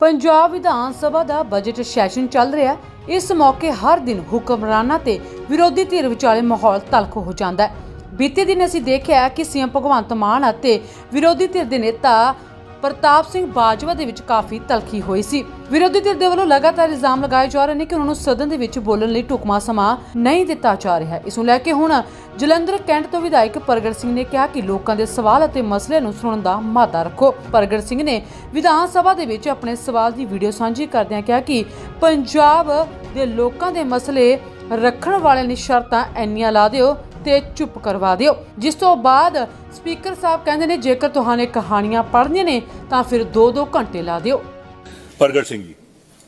पंजाब विधान सभा का budget session चल रहा है। इस मौके हर दिन हुक्मराना ते विरोधी धिर विचाले माहौल तल्ख हो जाता है। बीते दिन असीं देखिया कि सीएम भगवंत मान अते विरोधी धिर दे नेता प्रताप सिंह बाजवा दे विच काफ़ी तलखी हुई सी। विरोधी धिर दे वल्लों लगातार इल्जाम लगाए जा रहे हैं कि उन्होंने सदन दे विच बोलण लई ढुकवां समा नहीं दिता जा रहा है। इस नूं लैके हुण जलंधर कैंट तो विधायक परगट सिंह ने कहा कि लोकां दे सवाल अते मसले नूं सुणन दा मादा रखो। परगट सिंह ने विधान सभा दे विच अपने सवाल दी वीडियो साझी करदिआं कहा कि पंजाब दे लोकां दे मसले रखण वालिआं दी शर्तां इंनियां ला दिओ ते चुप करवा दिओ। जिस तो बाद स्पीकर साहब कहते ने जेकर तुहाने कहानियां पढ़नियां ने तां फिर 2-2 घंटे ला दिओ। परगट सिंह जी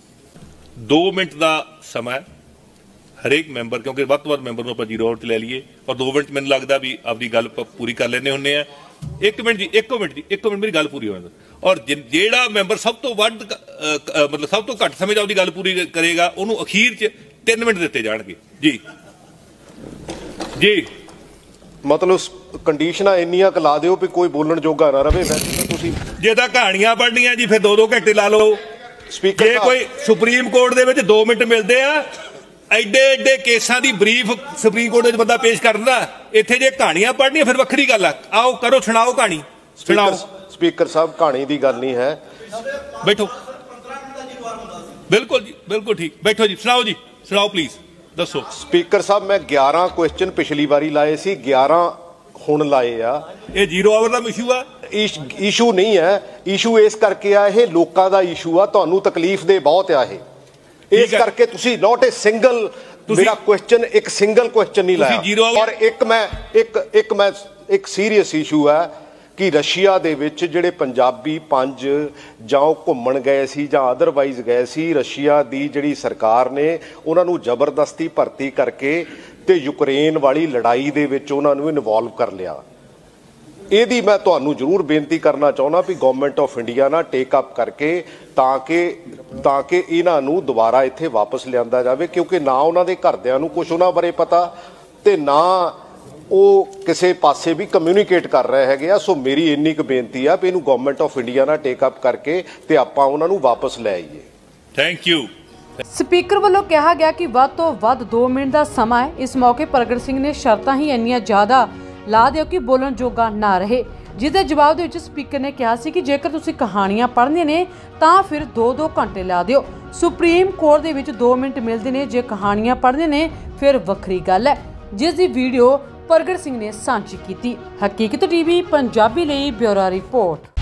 2 मिनट का समा हरेक मैंबर, क्योंकि वध तो वध मैंबर को आप 0 आवर ले लीए और 2 मिनट मैंने लगता भी आपकी गल पूरी कर लेने होंगे। 1 मिनट मेरी गल पूरी होने और जेड़ा मैंबर सब तो वध मतलब सब तो घट समय आपकी गल पूरी करेगा उन्होंने अखीर च 3 मिनट दिते जाएंगे। जी जी मतलब कंडीशन इन्नियां ला दिओ भी कोई बोलण जोगा ना रहे। जे तां कहानियां पढ़नियां जी फिर 2-2 घंटे ला लो। स्पीकर जे कोई सुप्रीम कोर्ट दे विच 2 मिनट मिलते आ, एडे एडे केसां दी ब्रीफ सुप्रीम कोर्ट विच बंदा पेश करदा, इत्थे जे कहानियां पढ़नियां फिर वक्खरी गल आ। आओ करो, सुनाओ कहानी, सुनाओ। स्पीकर साहब कहानी दी गल नहीं है, बैठो। बिल्कुल जी, बिल्कुल ठीक, बैठो जी, सुनाओ जी, सुनाओ प्लीज दसो। स्पीकर साहब मैं 11 क्वेश्चन पिछली बारी लाए सी, 11 हुण लाए आ। ये 0 आवर दा इशू आ? इशू नहीं है, इशू इस करके आ ये लोकां दा इशू आ, तुहानू तकलीफ दे बहुत आ ये, इस करके तुसी नॉट ए सिंगल मेरा क्वेश्चन एक सिंगल क्वेश्चन नहीं लाया। और एक मैं एक सीरीयस इशू है कि रशिया दे विच जिहड़े पंजाबी 5 जां घुम्मण गए सी जां अदरवाइज गए सी, रशिया दी जिहड़ी सरकार ने उन्हां नूं जबरदस्ती भर्ती करके ते यूक्रेन वाली लड़ाई दे विच उन्हां नूं इनवॉल्व कर लिया। ਇਹਦੀ मैं ਤੁਹਾਨੂੰ ਜ਼ਰੂਰ ਬੇਨਤੀ ਕਰਨਾ ਚਾਹੁੰਦਾ ਵੀ ਗਵਰਨਮੈਂਟ ਆਫ ਇੰਡੀਆ ਨਾਲ ਟੇਕ ਅਪ ਕਰਕੇ ਤਾਂ ਕਿ ਇਹਨਾਂ ਨੂੰ ਦੁਬਾਰਾ ਇੱਥੇ ਵਾਪਸ ਲਿਆਂਦਾ ਜਾਵੇ, ਕਿਉਂਕਿ ਨਾ ਉਹਨਾਂ ਦੇ ਘਰਦਿਆਂ ਨੂੰ ਕੁਝ ਉਹਨਾਂ ਬਾਰੇ ਪਤਾ ਤੇ ਨਾ ਉਹ ਕਿਸੇ ਪਾਸੇ ਵੀ ਕਮਿਊਨੀਕੇਟ ਕਰ ਰਹੇ ਹੈਗੇ ਆ। ਸੋ ਮੇਰੀ ਇੰਨੀ ਕੁ ਬੇਨਤੀ ਆ ਵੀ ਇਹਨੂੰ ਗਵਰਨਮੈਂਟ ਆਫ ਇੰਡੀਆ ਨਾਲ ਟੇਕ ਅਪ ਕਰਕੇ ਤੇ ਆਪਾਂ ਉਹਨਾਂ ਨੂੰ ਵਾਪਸ ਲੈ ਆਈਏ। Thank you. स्पीकर वालों कहा गया कि वध तो वध 2 मिनट का समा है। इस मौके परगट सिंह ने शर्तां ही इन्नियां ज़्यादा ला दिओ कि बोलण जोगा ना रहे, जिसके जवाब दे विच स्पीकर ने कहा सी कि जेकर तुसीं कहानियां पढ़नियां ने तां फिर 2-2 घंटे ला दिओ। सुप्रीम कोर्ट दे विच 2 मिनट मिलदे ने, जे कहानियां पढ़नियां ने फिर वक्खरी गल है, जिस दी वीडियो परगट सिंह ने सांझी कीती। हकीकत टीवी पंजाबी लई ब्यूरो रिपोर्ट।